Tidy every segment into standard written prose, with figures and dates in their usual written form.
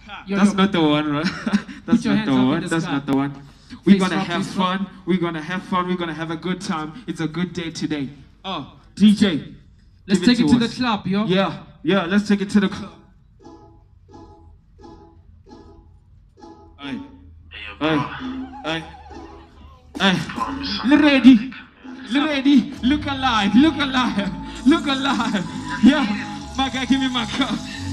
That's not the one, right? That's your not the hands up in one. the That's sky. not the one. We're Face gonna rock, have face rock. fun. We're gonna have fun. We're gonna have a good time. It's a good day today. Oh, DJ. Let's give take it to the us. club, yo. Yeah, yeah. Let's take it to the club. Hey, hey, hey, hey. Ready, ready. Look alive, look alive, look alive. Yeah, my guy, give me my cup.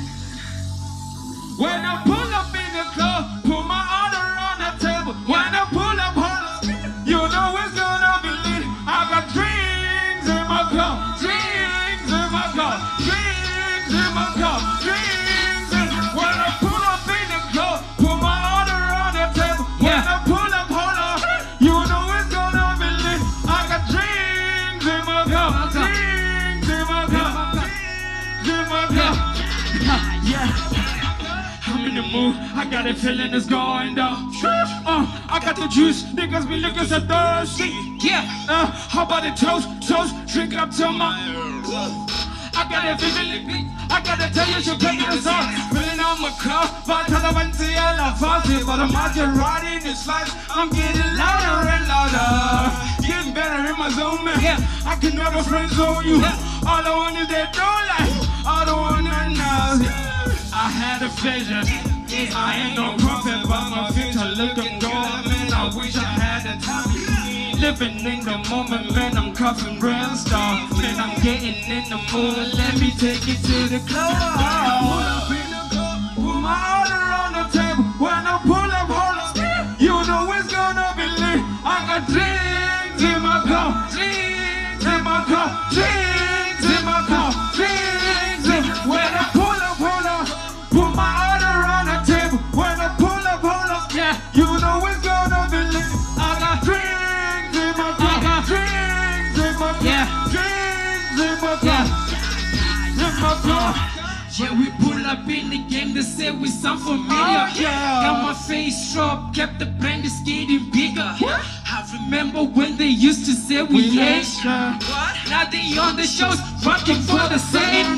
When I pull up in the club, put my order on the table. When I pull up, hold up, you know it's gonna be lit. I got drinks in my cup, drinks in my cup, drinks in my cup, drinks in. When I pull up in the club, put my order on the table. When I pull up, hold up, you know it's gonna be lit. I got drinks in my cup, drinks in my cup, drinks in my cup. Yeah. I'm in the mood, I got a feeling it's going down. I got the juice, niggas be looking so thirsty. Yeah, how about the toast, toast, drink up to my. I got a feeling, I gotta tell you, she'll play the song. Filling on my car, but I went to yellow fuzzy. But I'm out here riding this life, I'm getting louder and louder. Getting better in my zone, man. Yeah, I can never friend zone you. All I want is that don't like, all I wanna know. I had a vision, I ain't no prophet, but my future looking good, man. I wish I had the time. Living in the moment, man, I'm coughing real stuff. Man, I'm getting in the mood, let me take you to the club. Pull up in the club, put my order on the table. When I pull up, hold up, you know it's gonna be lit. I got drinks in my cup, drinks in my cup, drinks in my cup, drinks in. When I pull up, hold up, put my order on the table. When I pull up, hold up, yeah, you know it's gonna be lit. I got drinks in my cup, drinks in my cup, drinks in my cup, in my cup. Yeah, we pull up in the game, they say we sound familiar. Got my face drop, kept the brand is getting bigger. I remember when they used to say we ain't sure. Now they on the shows, rocking for the same.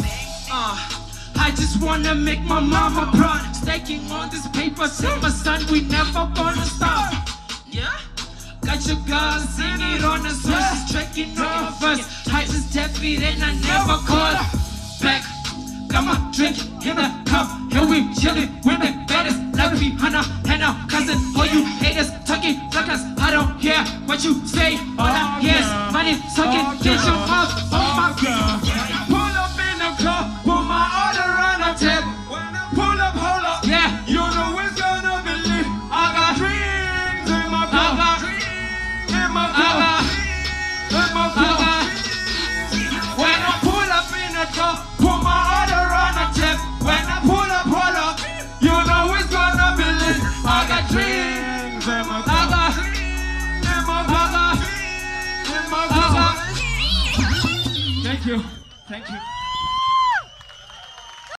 I just wanna make my mama proud. Stacking on this paper, tell my son we never gonna stop. Yeah? Got your girl, sing it on the sources, tracking on your first. I just tap it and I never call back. Got my drink in the cup, and we chillin' with the baddest. Like we Hannah, cousin, all you haters, talking flackers. I don't care what you say, all I hear is money talking. Get your mouth on my girl. Pull up in the club, put my order on the table. When I pull up, hold up, Yeah, you know it's gonna be lit. I got drinks in my cup, drinks in my cup, in my cup. When I pull up in the club, put my order on the table. When I pull up, hold up, you know it's gonna be lit. I got drinks in my cup, in my cup, in my cup. Thank you, thank you.